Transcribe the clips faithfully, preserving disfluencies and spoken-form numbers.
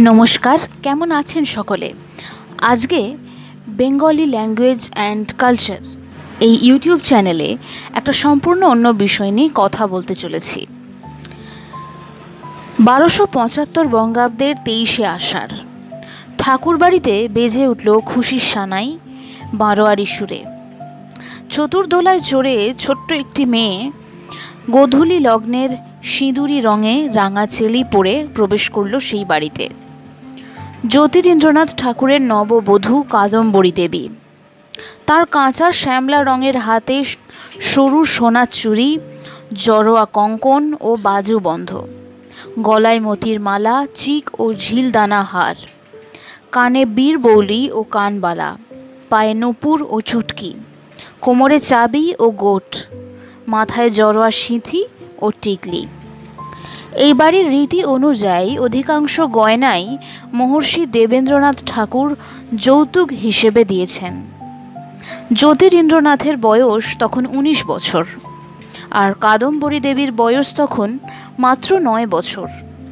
নমস্কার, কেমন আছেন সকলে? আজকে বেঙ্গলি ল্যাঙ্গুয়েজ অ্যান্ড কালচার এই ইউটিউব চ্যানেলে একটা সম্পূর্ণ অন্য বিষয় নিয়ে কথা বলতে চলেছি। বারোশো পঁচাত্তর বঙ্গাব্দের তেইশে আষাঢ় ঠাকুরবাড়িতে বেজে উঠল খুশির সানাই বারোয়ারি সুরে। চতুর্দোলায় চড়ে ছোট্ট একটি মেয়ে গোধূলি লগ্নের সিঁদুরি রঙে রাঙা চেলি পরে প্রবেশ করল সেই বাড়িতে। জ্যোতিরিন্দ্রনাথ ঠাকুরের নববধূ কাদম্বরী দেবী। তার কাঁচা শ্যামলা রঙের হাতে সরু সোনার চুড়ি, জড়োয়া কঙ্কন ও বাজুবন্ধ, গলায় মতির মালা, চিক ও ঝিলদানা হার, কানে বীরবৌলি ও কানবালা, পায়ে নূপুর ও চুটকি, কোমরে চাবি ও গোট, মাথায় জড়োয়া সিঁথি ও টিকলি। এই বাড়ির রীতি অনুযায়ী অধিকাংশ গয়নাই মহর্ষি দেবেন্দ্রনাথ ঠাকুর যৌতুক হিসেবে দিয়েছেন। জ্যোতিরিন্দ্রনাথের বয়স তখন উনিশ বছর, আর কাদম্বরী দেবীর বয়স তখন মাত্র নয় বছর।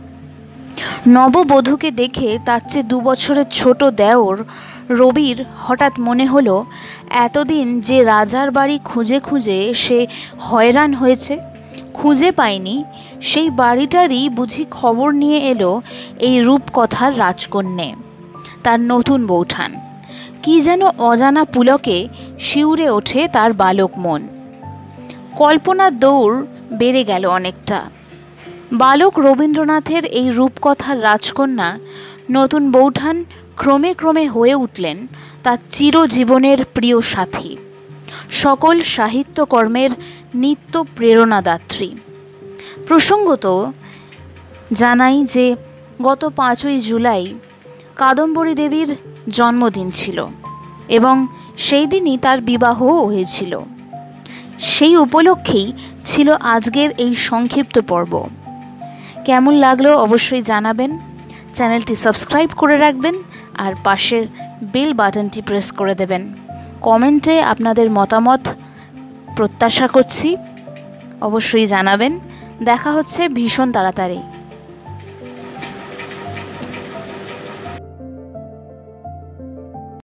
নববধূকে দেখে তার চেয়ে দু বছরের ছোট দেওর রবির হঠাৎ মনে হলো, এতদিন যে রাজার বাড়ি খুঁজে খুঁজে সে হয়রান হয়েছে, খুঁজে পায়নি, সেই বাড়িটারই বুঝি খবর নিয়ে এলো এই রূপকথার রাজকন্যে, তার নতুন বৌঠান। কি যেন অজানা পুলকে শিউরে ওঠে তার বালক মন। কল্পনার দৌড় বেড়ে গেল অনেকটা। বালক রবীন্দ্রনাথের এই রূপকথার রাজকন্যা নতুন বৌঠান ক্রমে ক্রমে হয়ে উঠলেন তার চিরজীবনের প্রিয় সাথী, সকল সাহিত্যকর্মের নিত্য প্রেরণাদাত্রী। প্রসঙ্গত জানাই যে গত পাঁচই জুলাই কাদম্বরী দেবীর জন্মদিন ছিল এবং সেই দিনই তার বিবাহও হয়েছিল। সেই উপলক্ষেই ছিল আজকের এই সংক্ষিপ্ত পর্ব। কেমন লাগলো অবশ্যই জানাবেন। চ্যানেলটি সাবস্ক্রাইব করে রাখবেন আর পাশের বেল বাটনটি প্রেস করে দেবেন। কমেন্টে আপনাদের মতামত প্রত্যাশা করছি, অবশ্যই জানাবেন। দেখা হচ্ছে ভীষণ তাড়াতাড়ি।